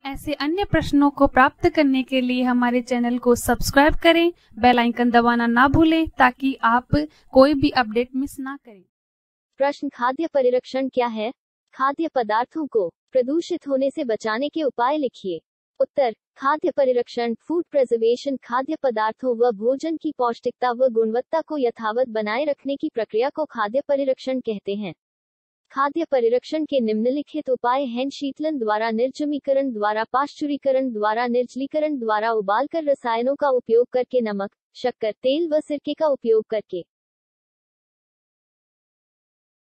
ऐसे अन्य प्रश्नों को प्राप्त करने के लिए हमारे चैनल को सब्सक्राइब करें, बेल आइकन दबाना ना भूलें ताकि आप कोई भी अपडेट मिस ना करें। प्रश्न, खाद्य परिरक्षण क्या है? खाद्य पदार्थों को प्रदूषित होने से बचाने के उपाय लिखिए। उत्तर, खाद्य परिरक्षण, फूड प्रिजर्वेशन, खाद्य पदार्थों व भोजन की पौष्टिकता व गुणवत्ता को यथावत बनाए रखने की प्रक्रिया को खाद्य परिरक्षण कहते हैं। खाद्य परिरक्षण के निम्नलिखित उपाय हैं: शीतलन द्वारा, निर्जमीकरण द्वारा, पाश्चुरीकरण द्वारा, निर्जलीकरण द्वारा, उबालकर, रसायनों का उपयोग करके, नमक, शक्कर, तेल व सिरके का उपयोग करके।